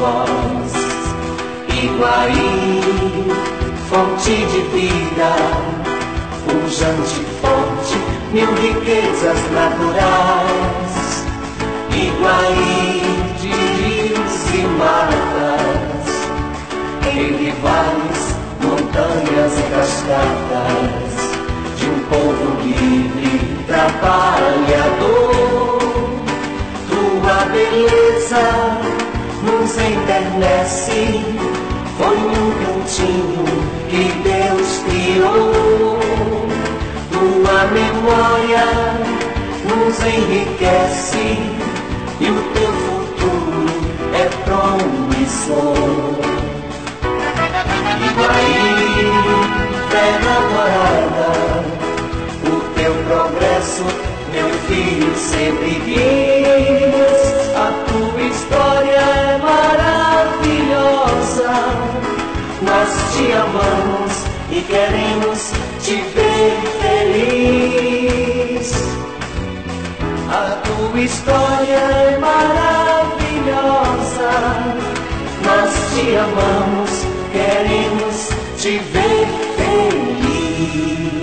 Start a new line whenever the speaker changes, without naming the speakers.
voz. Iguaí, fonte de vida, pujante, forte, mil riquezas naturais. Iguaí, de rios e matas, entre vales, montanhas e cascatas, de um povo livre, trabalhador. Tua beleza nos enternece, foi um cantinho que Deus criou. Tua memória nos enriquece e o teu futuro é promissor. Iguaí, terra adorada, o teu progresso, meu filho, sempre quis. A tua história é maravilhosa, nós te amamos e queremos te ver feliz. A tua história é maravilhosa, nós te amamos, queremos te ver feliz.